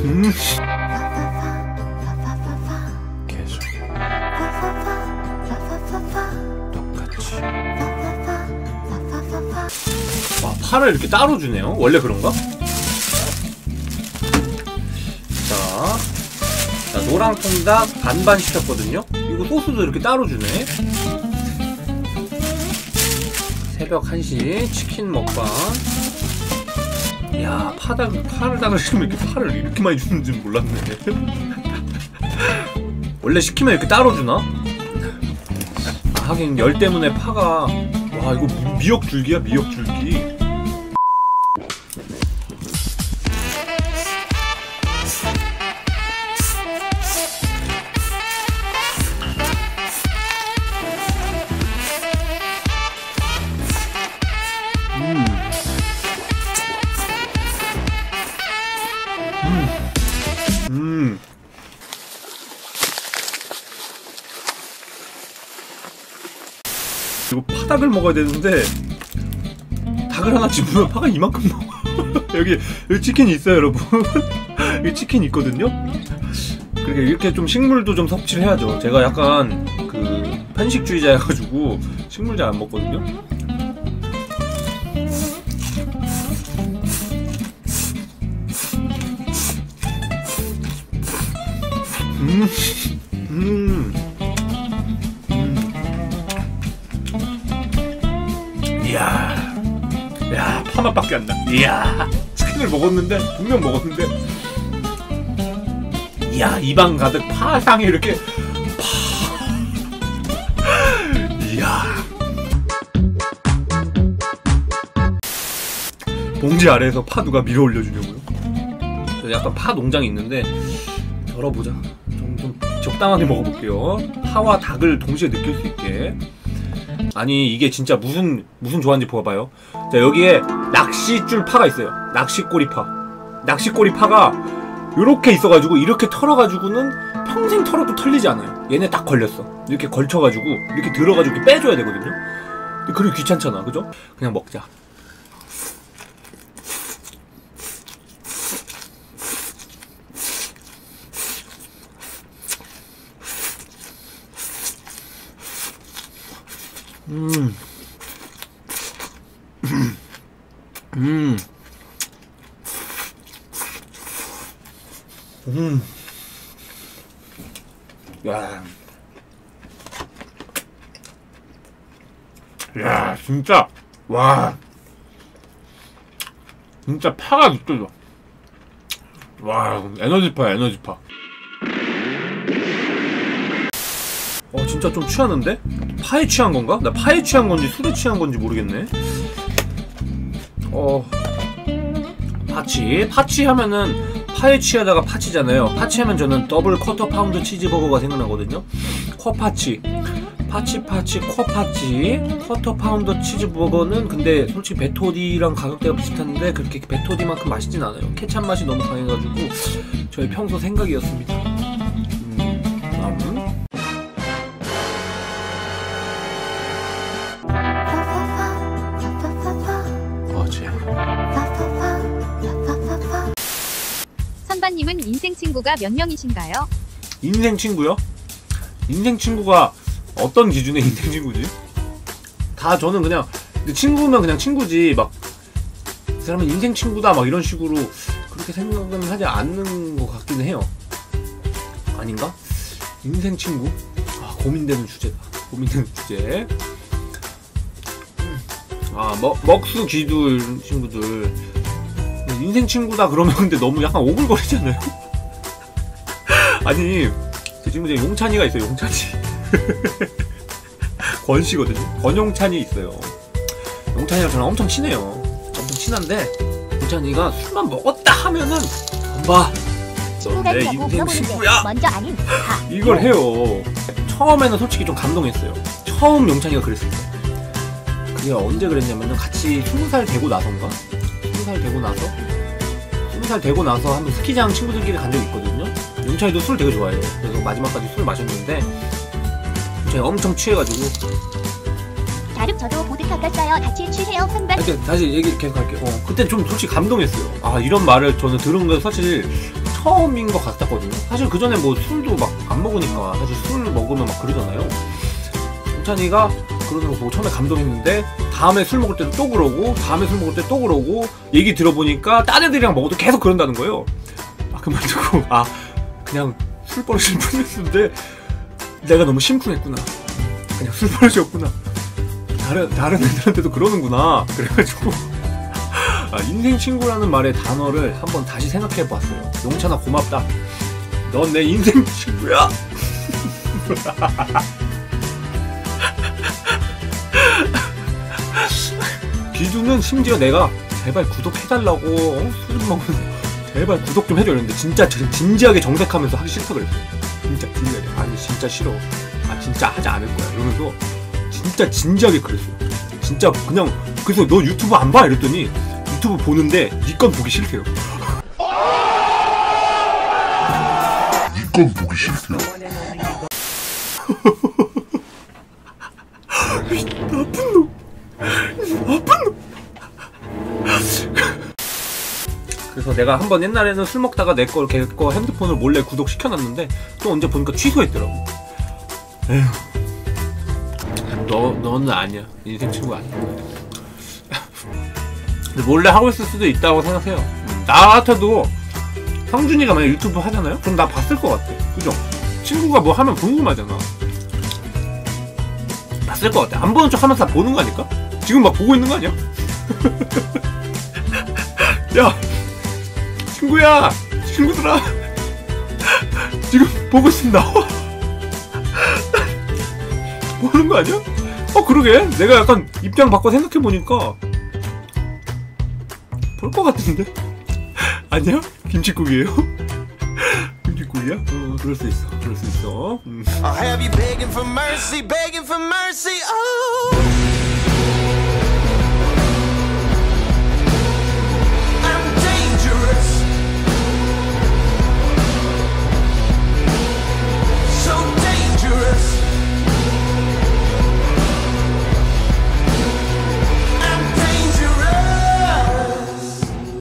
계속 똑같이. 와, 파를 이렇게 따로 주네요. 원래 그런가? 자, 노랑 통닭 반반 시켰거든요. 이거 소스도 이렇게 따로 주네. 새벽 1시 치킨 먹방. 야, 파를 따르시면 이렇게 파를 이렇게 많이 주는지 몰랐네. 원래 시키면 이렇게 따로 주나? 아, 하긴 열 때문에 파가. 와, 이거 미역 줄기야, 미역 줄기. 이거 파닭을 먹어야 되는데 닭을 하나 집으면 파가 이만큼 나와. 여기 치킨이 있어요, 여러분. 여기 치킨이 있거든요. 그러니까 이렇게 좀 식물도 좀 섭취를 해야죠. 제가 약간 그 편식주의자여가지고 식물 잘 안 먹거든요. 이야, 야, 파맛밖에 안 나. 이야, 치킨을 먹었는데, 분명 먹었는데, 이야, 입안 가득 파향이 이렇게 이야. 봉지 아래에서 파 누가 밀어 올려주려고요? 약간 파 농장이 있는데 열어보자. 좀 적당하게 먹어볼게요. 파와 닭을 동시에 느낄 수 있게. 아니, 이게 진짜 무슨 조화인지 봐봐요. 자, 여기에 낚싯줄 파가 있어요. 낚싯꼬리 파. 낚싯꼬리 파가 요렇게 있어가지고 이렇게 털어가지고는 평생 털어도 털리지 않아요. 얘네 딱 걸렸어. 이렇게 걸쳐가지고 이렇게 들어가지고 이렇게 빼줘야 되거든요. 근데 그리고 귀찮잖아, 그죠? 그냥 먹자. 야, 진짜, 와, 진짜 파가 느껴져. 와, 에너지파야, 에너지파. 진짜 좀 취하는데? 파에 취한 건가? 나 파에 취한 건지 술에 취한 건지 모르겠네. 파치 하면은 파에 취하다가 파치잖아요. 파치 하면 저는 더블 쿼터 파운드 치즈버거가 생각나거든요. 쿼파치, 파치, 쿼파치, 쿼터 파운드 치즈버거는 근데 솔직히 베토디랑 가격대가 비슷한데 그렇게 베토디만큼 맛있진 않아요. 케찹 맛이 너무 강해가지고 저의 평소 생각이었습니다. 선반님은 인생 친구가 몇 명이신가요? 인생 친구요? 인생 친구가 어떤 기준의 인생 친구지? 다 저는 그냥 친구면 그냥 친구지 막 그 사람은 인생 친구다 막 이런 식으로 그렇게 생각은 하지 않는 것 같기는 해요. 아닌가? 인생 친구? 아, 고민되는 주제다. 고민되는 주제. 먹수 기두 친구들 인생 친구다 그러면 근데 너무 약간 오글거리잖아요. 아니, 제 친구 중에 용찬이가 있어요. 용찬이. 권씨거든요. 권용찬이 있어요. 용찬이랑 저랑 엄청 친해요. 엄청 친한데 용찬이가 술만 먹었다 하면은 엄마 너 내 인생 친구야 먼저 아닌 이걸 해요. 처음에는 솔직히 좀 감동했어요. 처음 용찬이가 그랬을 때. 그게 언제 그랬냐면은 같이 20살 되고 나선가? 20살 되고 나서 한번 스키장 친구들끼리 간 적이 있거든요. 용찬이도 술 되게 좋아해요. 그래서 마지막까지 술 마셨는데 용찬이 엄청 취해가지고 다름 저도 보드카 깠어요. 같이 취해요. 선반. 다시 얘기 계속 할게요. 그때 좀 솔직히 감동했어요. 아, 이런 말을 저는 들은 거 사실 처음인 것 같았거든요. 사실 그 전에 뭐 술도 막 안 먹으니까 사실 술 먹으면 막 그러잖아요. 동찬이가 그러는 거 보고 처음에 감동했는데 다음에 술 먹을 때도 또 그러고 다음에 술 먹을 때 또 그러고 얘기 들어보니까 딴 애들이랑 먹어도 계속 그런다는 거예요. 아 그만두고 그냥 술 버릇일 뿐이었는데 내가 너무 심쿵했구나. 그냥 술 버릇이었구나. 다른 애들한테도 그러는구나. 그래가지고 인생 친구라는 말의 단어를 한번 다시 생각해봤어요. 용찬아 고맙다. 넌 내 인생 친구야. 기준은 심지어 내가 제발 구독해달라고 술 좀 먹으면서 제발 구독 좀 해줘 이랬는데 진짜 진지하게 정색하면서 하기 싫다 그랬어요. 진짜 진지하게. 아니 진짜 싫어. 진짜 하지 않을 거야 이러면서 진짜 진지하게 그랬어요. 진짜 그냥 그래서 너 유튜브 안 봐? 이랬더니 유튜브 보는데 니 건 보기 싫대요. 니 건 보기 싫대요. 나쁜 놈. 그래서 내가 한번 옛날에는 술 먹다가 걔 거 핸드폰을 몰래 구독시켜놨는데 또 언제 보니까 취소했더라고. 에휴. 너는 아니야. 인생 친구 아니야. 근데 몰래 하고 있을 수도 있다고 생각해요. 나 같아도 성준이가 만약 유튜브 하잖아요? 그럼 나 봤을 것 같아. 그죠? 친구가 뭐 하면 궁금하잖아. 봤을 것 같아. 안 보는 척 하면서 다 보는 거 아닐까? 지금 막 보고 있는 거 아니야? 야! 친구야! 친구들아! 지금 보고 있으면 나와! 보는 거 아니야? 그러게. 내가 약간 입장 바꿔 생각해보니까 볼 것 같은데? 아니야? 김칫국이에요? 김칫국이야? 그럴 수 있어. 그럴 수 있어. I'll have you begging for mercy, begging for mercy. Oh.